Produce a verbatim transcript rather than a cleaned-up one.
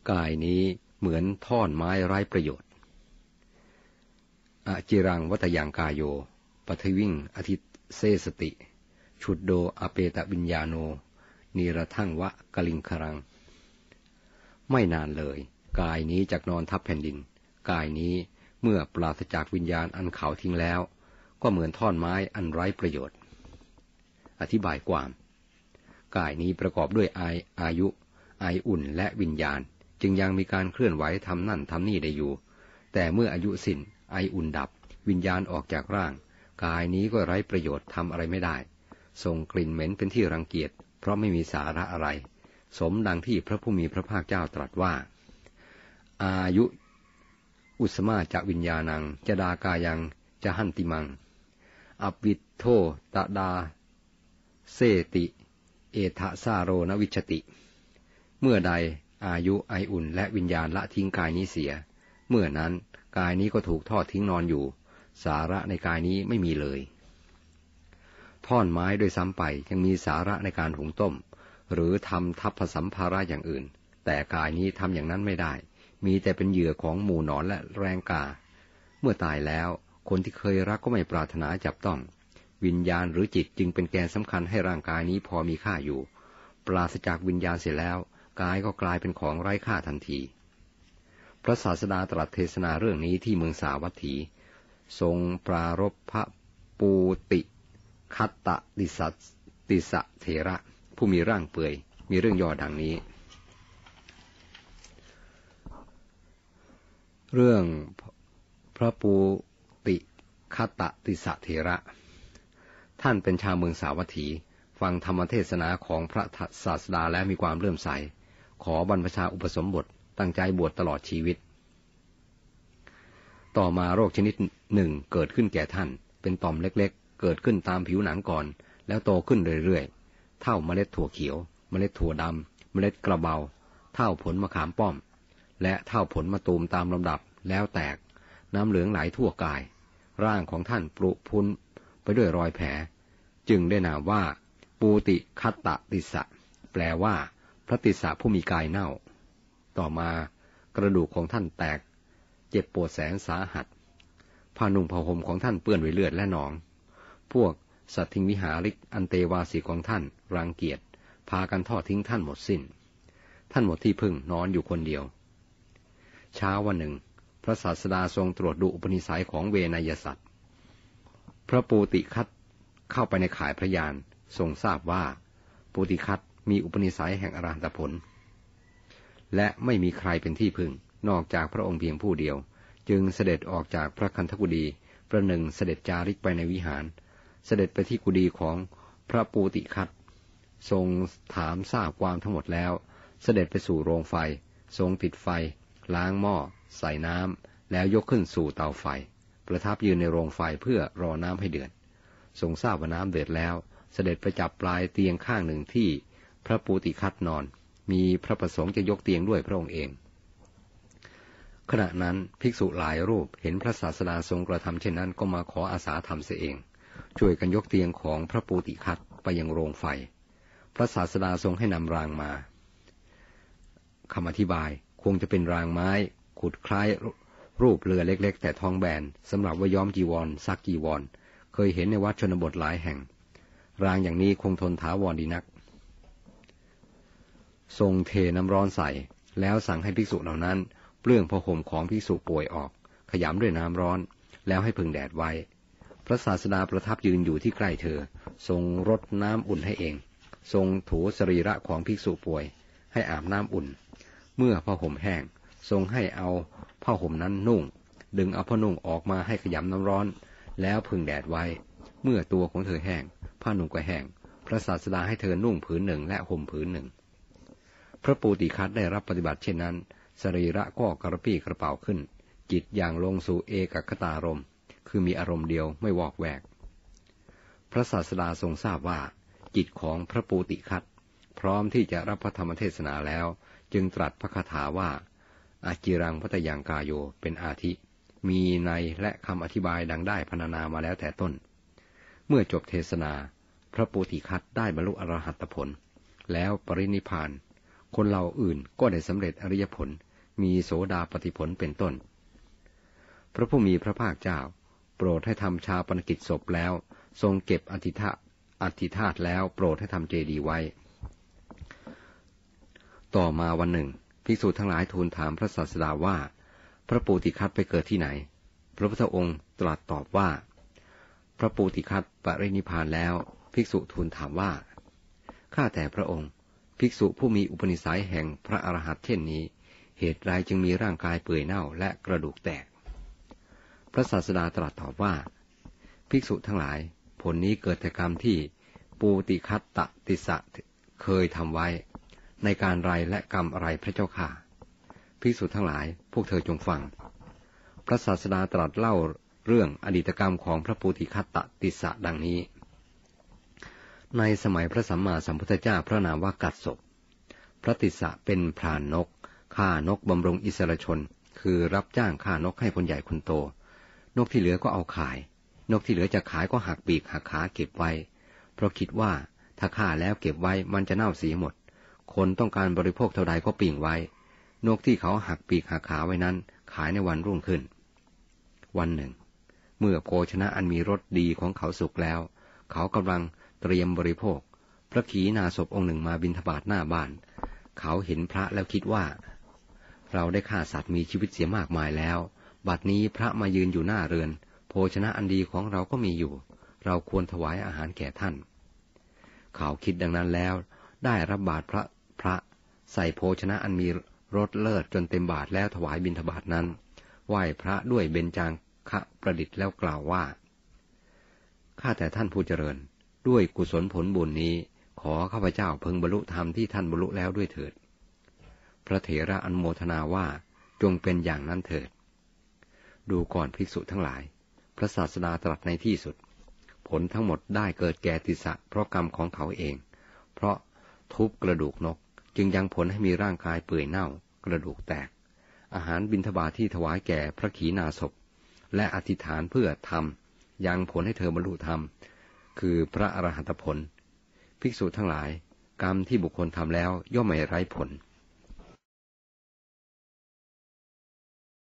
กายนี้เหมือนท่อนไม้ไร้ประโยชน์อจิรังวัตยังกายโยปทวิงอธิเสสติชุดโดอเปตวิญญาโนนิรทั่งวะกลิงครังไม่นานเลยกายนี้จักนอนทับแผ่นดินกายนี้เมื่อปราศจากวิญญาณอันเขาทิ้งแล้วก็เหมือนท่อนไม้อันไร้ประโยชน์อธิบายความกายนี้ประกอบด้วยอาอายุไออุ่นและวิญญาณจึงยังมีการเคลื่อนไหวทำนั่นทำนี่ได้อยู่แต่เมื่ออายุสิ้นไออุ่นดับวิญญาณออกจากร่างกายนี้ก็ไร้ประโยชน์ทำอะไรไม่ได้ส่งกลิ่นเหม็นเป็นที่รังเกียจเพราะไม่มีสาระอะไรสมดังที่พระผู้มีพระภาคเจ้าตรัสว่าอายุอุสมาจะวิญญาณังจะดากายังจะหันติมังอวิทโธตดาเสติเอทะซาโรนวิชติเมื่อใดอายุไออุ่นและวิญญาณละทิ้งกายนี้เสียเมื่อนั้นกายนี้ก็ถูกทอดทิ้งนอนอยู่สาระในกายนี้ไม่มีเลยท่อนไม้โดยซ้ำไปยังมีสาระในการหุงต้มหรือทำทัพผสัมภาระอย่างอื่นแต่กายนี้ทำอย่างนั้นไม่ได้มีแต่เป็นเหยื่อของหมู่หนอนและแรงกาเมื่อตายแล้วคนที่เคยรักก็ไม่ปรารถนาจับต้องวิญญาณหรือจิตจึงเป็นแกนสำคัญให้ร่างกายนี้พอมีค่าอยู่ปราศจากวิญญาณเสียแล้วกายก็กลายเป็นของไร้ค่าทันทีพระศาสดาตรัสเทศนาเรื่องนี้ที่เมืองสาวัตถีทรงปรารภพระปูติคัตตติสัตติสะเถระผู้มีร่างเปื่อยมีเรื่องย่อดังนี้เรื่องพระปูติคัตตติสะเถระท่านเป็นชาวเมืองสาวัตถีฟังธรรมเทศนาของพระศาสดาและมีความเลื่อมใสขอบรรพชาอุปสมบทตั้งใจบวชตลอดชีวิตต่อมาโรคชนิดหนึ่งเกิดขึ้นแก่ท่านเป็นต่อมเล็กๆเกิดขึ้นตามผิวหนังก่อนแล้วโตขึ้นเรื่อยๆเท่าเมล็ดถั่วเขียวเมล็ดถั่วดำเมล็ดกระเบาเท่าผลมะขามป้อมและเท่าผลมะตูมตามลำดับแล้วแตกน้ำเหลืองไหลทั่วกายร่างของท่านปรุพุนไปด้วยรอยแผลจึงได้นามว่าปูติคัตตติสะแปลว่าพระติสสะผู้มีกายเน่าต่อมากระดูกของท่านแตกเจ็บปวดแสนสาหัสผ้านุ่งผ้าห่มของท่านเปื้อนด้วยเลือดและหนองพวกสัตถิงวิหาริกอันเตวาสีของท่านรังเกียจพากันทอดทิ้งท่านหมดสิ้นท่านหมดที่พึ่งนอนอยู่คนเดียวเช้าวันหนึ่งพระศาสดาทรงตรวจดูอุปนิสัยของเวนยสัตว์พระปูติคัตเข้าไปในข่ายพระยานทรงทราบว่าปูติคัตมีอุปนิสัยแห่งอรหัตผลและไม่มีใครเป็นที่พึ่งนอกจากพระองค์เพียงผู้เดียวจึงเสด็จออกจากพระคันธกุฎีประหนึ่งเสด็จจาริกไปในวิหารเสด็จไปที่กุฎีของพระปูติคัตทรงถามทราบความทั้งหมดแล้วเสด็จไปสู่โรงไฟทรงติดไฟล้างหม้อใส่น้ำแล้วยกขึ้นสู่เตาไฟประทับยืนในโรงไฟเพื่อรอน้ำให้เดือดทรงทราบว่าน้ำเดือดแล้วเสด็จไปจับปลายเตียงข้างหนึ่งที่พระปูติคัตนอนมีพระประสงค์จะยกเตียงด้วยพระองค์เองขณะนั้นภิกษุหลายรูปเห็นพระศาสดาทรงกระทำเช่นนั้นก็มาขออาสาทำเสียเองช่วยกันยกเตียงของพระปูติคัตไปยังโรงไฟพระศาสดาทรงให้นำรางมาคำอธิบายคงจะเป็นรางไม้ขุดคล้ายรูปเรือเล็กๆแต่ทองแบนสำหรับว่าย้อมจีวรซักจีวรเคยเห็นในวัดชนบทหลายแห่งรางอย่างนี้คงทนถาวรดีนักทรงเทน้ำร้อนใส่แล้วสั่งให้ภิกษุเหล่านั้นเปลื้องผ้าห่มของภิกษุป่วยออกขยำด้วยน้ำร้อนแล้วให้พึ่งแดดไว้พระศาสดาประทับยืนอยู่ที่ใกล้เธอทรงรดน้ำอุ่นให้เองทรงถูสรีระของภิกษุป่วยให้อาบน้ำอุ่นเมื่อผ้าห่มแห้งทรงให้เอาผ้าห่มนั้นนุ่งดึงเอาผ้านุ่งออกมาให้ขยำน้ำร้อนแล้วพึ่งแดดไว้เมื่อตัวของเธอแห้งผ้านุ่งก็แห้งพระศาสดาให้เธอนุ่งผืนหนึ่งและห่มผืนหนึ่งพระปูติคัตได้รับปฏิบัติเช่นนั้นสรีระก็กระปี้กระเป๋าขึ้นจิตอย่างลงสู่เอกคตารมณ์คือมีอารมณ์เดียวไม่วอกแวกพระศาสดาทรงทราบว่าจิตของพระปูติคัตพร้อมที่จะรับพระธรรมเทศนาแล้วจึงตรัสพระคาถาว่าอาจิรังพัตยังกายโยเป็นอาทิมีในและคำอธิบายดังได้พรรณนามาแล้วแต่ต้นเมื่อจบเทศนาพระปูติคัตได้บรรลุอรหัตผลแล้วปรินิพพานคนเหล่าอื่นก็ได้สำเร็จอริยผลมีโสดาปัตติผลเป็นต้นพระผู้มีพระภาคเจ้าโปรดให้ทำชาปนกิจศพแล้วทรงเก็บอธิธาอธิธาตแล้วโปรดให้ทำเจดีย์ไว้ต่อมาวันหนึ่งภิกษุทั้งหลายทูลถามพระศาสดาว่าพระปูติคัสไปเกิดที่ไหนพระพุทธองค์ตรัสตอบว่าพระปูติคัสปรินิพพานแล้วภิกษุทูลถามว่าข้าแต่พระองค์ภิกษุผู้มีอุปนิสัยแห่งพระอรหันต์เช่นนี้เหตุไรจึงมีร่างกายเปื่อยเน่าและกระดูกแตกพระศาสดาตรัสตอบว่าภิกษุทั้งหลายผลนี้เกิดแต่กรรมที่ปูติคัสตติสะเคยทำไว้ในการไรและกรรมอะไรพระเจ้าค่ะภิกษุทั้งหลายพวกเธอจงฟังพระศาสดาตรัสเล่าเรื่องอดีตกรรมของพระปูติคัสตติสะดังนี้ในสมัยพระสัมมาสัมพุทธเจ้าพระนามว่ากัสสปพระติสสะเป็นพรานนกฆ่านกบำรุงอิสรชนคือรับจ้างฆ่านกให้คนใหญ่คนโตนกที่เหลือก็เอาขายนกที่เหลือจะขายก็หักปีกหักขาเก็บไว้เพราะคิดว่าถ้าฆ่าแล้วเก็บไว้มันจะเน่าเสียหมดคนต้องการบริโภคเท่าใดก็ปิ่งไว้นกที่เขาหักปีกหักขาไว้นั้นขายในวันรุ่งขึ้นวันหนึ่งเมื่อโภชนะอันมีรสดีของเขาสุกแล้วเขากำลังเตรียมบริโภคพระขีณาสพองค์หนึ่งมาบิณฑบาตหน้าบ้านเขาเห็นพระแล้วคิดว่าเราได้ฆ่าสัตว์มีชีวิตเสียมากมายแล้วบัดนี้พระมายืนอยู่หน้าเรือนโภชนะอันดีของเราก็มีอยู่เราควรถวายอาหารแก่ท่านเขาคิดดังนั้นแล้วได้รับบาตรพระพระใส่โภชนะอันมีรสเลิศจนเต็มบาตรแล้วถวายบิณฑบาตนั้นไหว้พระด้วยเบญจางคะประดิษฐ์แล้วกล่าวว่าข้าแต่ท่านผู้เจริญด้วยกุศลผลบุญนี้ขอข้าพเจ้าพึงบรรลุธรรมที่ท่านบรรลุแล้วด้วยเถิดพระเถระอนุโมทนาว่าจงเป็นอย่างนั้นเถิดดูก่อนภิกษุทั้งหลายพระศาสดาตรัสในที่สุดผลทั้งหมดได้เกิดแก่ติสสะเพราะกรรมของเขาเองเพราะทุบกระดูกนกจึงยังผลให้มีร่างกายเปื่อยเน่ากระดูกแตกอาหารบิณฑบาตที่ถวายแก่พระขีณาสพและอธิษฐานเพื่อทำยังผลให้เธอบรรลุธรรมคือพระอรหันตผลภิกษุทั้งหลายกรรมที่บุคคลทำแล้วย่อมไม่ไร้ผล